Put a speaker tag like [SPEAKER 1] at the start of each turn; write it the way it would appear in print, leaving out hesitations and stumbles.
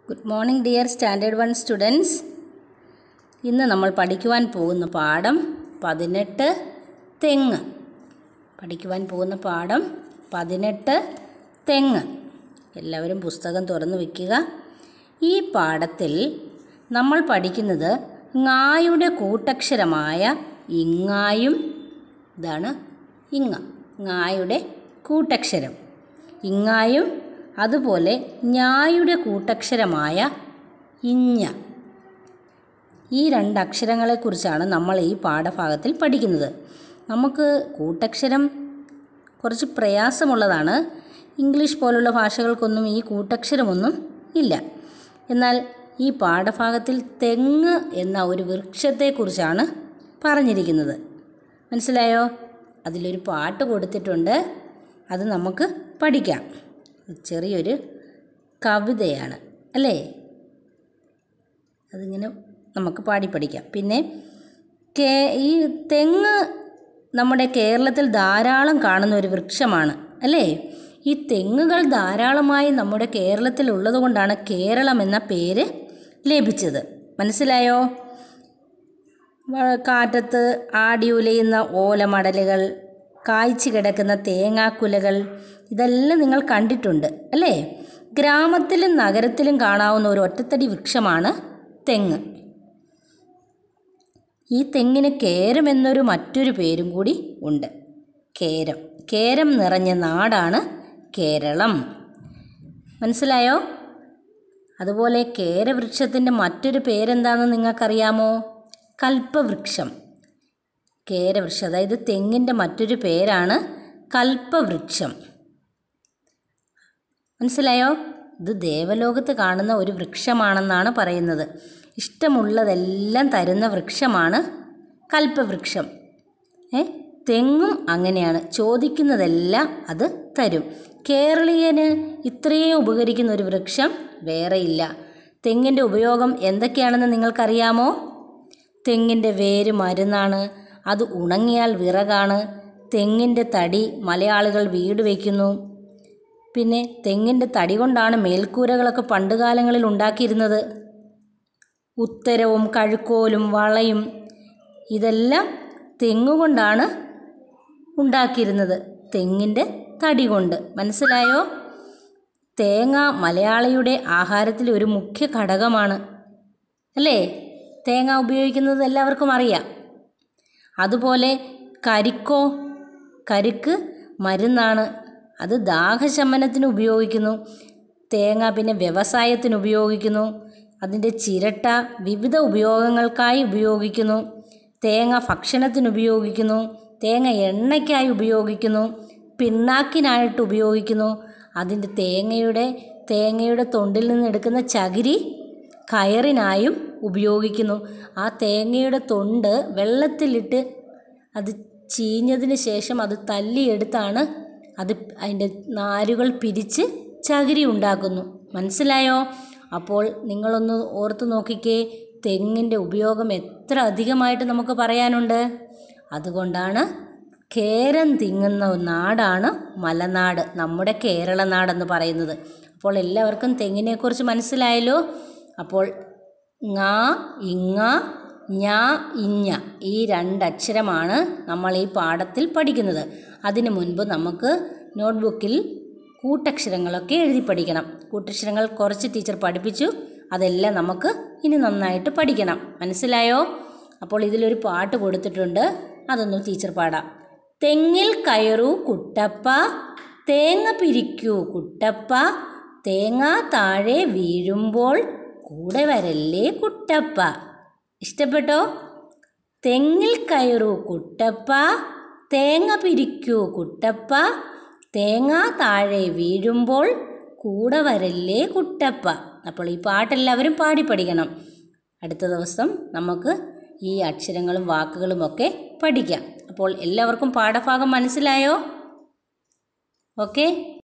[SPEAKER 1] Good morning dear Standard 1 students. ഇന്ന് നമ്മൾ പഠിക്കുവാൻ പോകുന്ന പാഠം 18 തെങ്ങ്. പഠിക്കുവാൻ പോകുന്ന പാഠം 18 തെങ്ങ്. എല്ലാവരും പുസ്തകം തുറന്നു വയ്ക്കുക. ഈ പാഠത്തിൽ നമ്മൾ പഠിക്കുന്നത് ങ്ങായുടെ കൂട്ടക്ഷരമായ ഇങ്ങായും, ഇതാണ് ഇങ്ങ, ങ്ങായുടെ കൂട്ടക്ഷരം ഇങ്ങായും, അതുപോലെ ഞായുടെ കൂട്ടക്ഷരമായ ഇഞ്ഞ. ഈ രണ്ട് അക്ഷരങ്ങളെക്കുറിച്ചാണ് നമ്മൾ ഈ പാഠഭാഗത്തിൽ പഠിക്കുന്നത്. നമുക്ക് കൂട്ടക്ഷരം കുറച്ച് പ്രയാസമുള്ളതാണ്. ഇംഗ്ലീഷ് പോലുള്ള ഭാഷകൾക്കൊന്നും ഈ കൂട്ടക്ഷരമൊന്നും ഇല്ല. എന്നാൽ ഈ പാഠഭാഗത്തിൽ തെങ്ങ് എന്ന ഒരു വൃക്ഷത്തെക്കുറിച്ചാണ് പറഞ്ഞിരിക്കുന്നത്. മനസ്സിലായോ? അതിലൊരു പാട്ട് കൊടുത്തിട്ടുണ്ട്, അത് നമുക്ക് പഠിക്കാം. ചെറിയൊരു കവിതയാണ് അല്ലേ? അതിങ്ങനെ നമുക്ക് പാടി പഠിക്കാം. പിന്നെ ഈ തെങ്ങ് നമ്മുടെ കേരളത്തിൽ ധാരാളം കാണുന്ന ഒരു വൃക്ഷമാണ് അല്ലേ? ഈ തെങ്ങുകൾ ധാരാളമായി നമ്മുടെ കേരളത്തിൽ ഉള്ളതുകൊണ്ടാണ് കേരളം എന്ന പേര് ലഭിച്ചത്. മനസ്സിലായോ? കാറ്റത്ത് ആടി ഉലയുന്ന ഓലമടലുകൾ, കായ്ച്ചു കിടക്കുന്ന തേങ്ങാക്കുലകൾ, ഇതെല്ലാം നിങ്ങൾ കണ്ടിട്ടുണ്ട് അല്ലേ? ഗ്രാമത്തിലും നഗരത്തിലും കാണാവുന്ന ഒരു ഒറ്റത്തടി വൃക്ഷമാണ് തെങ്ങ്. ഈ തെങ്ങിന് കേരം എന്നൊരു മറ്റൊരു പേരും കൂടി ഉണ്ട്. കേരം. കേരം നിറഞ്ഞ നാടാണ് കേരളം. മനസ്സിലായോ? അതുപോലെ കേരവൃക്ഷത്തിൻ്റെ മറ്റൊരു പേരെന്താണെന്ന് നിങ്ങൾക്കറിയാമോ? കൽപ്പവൃക്ഷം. കേരവൃക്ഷം, അതായത് തെങ്ങിൻ്റെ മറ്റൊരു പേരാണ് കൽപ്പവൃക്ഷം. മനസ്സിലായോ? ഇത് ദേവലോകത്ത് കാണുന്ന ഒരു വൃക്ഷമാണെന്നാണ് പറയുന്നത്. ഇഷ്ടമുള്ളതെല്ലാം തരുന്ന വൃക്ഷമാണ് കൽപ്പവൃക്ഷം. തെങ്ങും അങ്ങനെയാണ്, ചോദിക്കുന്നതെല്ലാം അത് തരും. കേരളീയന് ഇത്രയും ഉപകരിക്കുന്ന ഒരു വൃക്ഷം വേറെയില്ല. തെങ്ങിൻ്റെ ഉപയോഗം എന്തൊക്കെയാണെന്ന് നിങ്ങൾക്കറിയാമോ? തെങ്ങിൻ്റെ വേര് മരുന്നാണ്, അത് ഉണങ്ങിയാൽ വിറകാണ്. തെങ്ങിൻ്റെ തടി മലയാളികൾ വീട് വയ്ക്കുന്നു. പിന്നെ തെങ്ങിൻ്റെ തടി കൊണ്ടാണ് മേൽക്കൂരകളൊക്കെ പണ്ടുകാലങ്ങളിൽ ഉണ്ടാക്കിയിരുന്നത്. ഉത്തരവും കഴുക്കോലും വളയും ഇതെല്ലാം തെങ്ങുകൊണ്ടാണ് ഉണ്ടാക്കിയിരുന്നത്, തെങ്ങിൻ്റെ തടി കൊണ്ട്. മനസ്സിലായോ? തേങ്ങ മലയാളിയുടെ ആഹാരത്തിലെ ഒരു മുഖ്യ ഘടകമാണ് അല്ലേ? തേങ്ങ ഉപയോഗിക്കുന്നത് എല്ലാവർക്കും അറിയാം. അതുപോലെ കരിക്കോ, കരിക്ക് മരുന്നാണ്, അത് ദാഹശമനത്തിന് ഉപയോഗിക്കുന്നു. തേങ്ങ പിന്നെ വ്യവസായത്തിന് ഉപയോഗിക്കുന്നു. അതിൻ്റെ ചിരട്ട വിവിധ ഉപയോഗങ്ങൾക്കായി ഉപയോഗിക്കുന്നു. തേങ്ങ ഭക്ഷണത്തിന് ഉപയോഗിക്കുന്നു. തേങ്ങ എണ്ണയ്ക്കായി ഉപയോഗിക്കുന്നു. പിണ്ണാക്കിനായിട്ട് ഉപയോഗിക്കുന്നു. അതിൻ്റെ തേങ്ങയുടെ തൊണ്ടിൽ നിന്ന് എടുക്കുന്ന ചകിരി കയറിനായും ഉപയോഗിക്കുന്നു. ആ തേങ്ങയുടെ തൊണ്ട് വെള്ളത്തിലിട്ട് അത് ചീഞ്ഞതിന് ശേഷം അത് തല്ലിയെടുത്താണ് അതിൻ്റെ നാരുകൾ പിരിച്ച് ചകിരി ഉണ്ടാക്കുന്നു. മനസ്സിലായോ? അപ്പോൾ നിങ്ങളൊന്ന് ഓർത്ത് നോക്കിക്കേ, തെങ്ങിൻ്റെ ഉപയോഗം എത്ര അധികമായിട്ട് നമുക്ക് പറയാനുണ്ട്. അതുകൊണ്ടാണ് കേരം തിങ്ങുന്ന നാടാണ് മലനാട്, നമ്മുടെ കേരള നാടെന്ന് പറയുന്നത്. അപ്പോൾ എല്ലാവർക്കും തെങ്ങിനെക്കുറിച്ച് മനസ്സിലായല്ലോ. അപ്പോൾ ങ, ഇങ്ങ, ഞ, ഇഞ്ഞ, ഈ രണ്ടക്ഷരമാണ് നമ്മൾ ഈ പാഠത്തിൽ പഠിക്കുന്നത്. അതിനു മുൻപ് നമുക്ക് നോട്ട്ബുക്കിൽ കൂട്ടക്ഷരങ്ങളൊക്കെ എഴുതി പഠിക്കണം. കൂട്ടക്ഷരങ്ങൾ കുറച്ച് ടീച്ചർ പഠിപ്പിച്ചു, അതെല്ലാം നമുക്ക് ഇനി നന്നായിട്ട് പഠിക്കണം. മനസ്സിലായോ? അപ്പോൾ ഇതിലൊരു പാട്ട് കൊടുത്തിട്ടുണ്ട്, അതൊന്ന് ടീച്ചർ പാടാം. തെങ്ങിൽ കയറൂ കുട്ടപ്പ, തേങ്ങ പിരിക്കൂ കുട്ടപ്പ, തേങ്ങ താഴെ വീഴുമ്പോൾ കൂടെ വരല്ലേ കുട്ടപ്പ. ഇഷ്ടപ്പെട്ടോ? തെങ്ങിൽ കയറൂ കുട്ടപ്പ, തേങ്ങ പിരിക്കൂ കുട്ടപ്പ, തേങ്ങ താഴെ വീഴുമ്പോൾ കൂടെ വരല്ലേ കുട്ടപ്പ. അപ്പോൾ ഈ പാട്ടെല്ലാവരും പാടി പഠിക്കണം. അടുത്ത ദിവസം നമുക്ക് ഈ അക്ഷരങ്ങളും വാക്കുകളും ഒക്കെ പഠിക്കാം. അപ്പോൾ എല്ലാവർക്കും പാഠഭാഗം മനസ്സിലായോ? ഓക്കെ.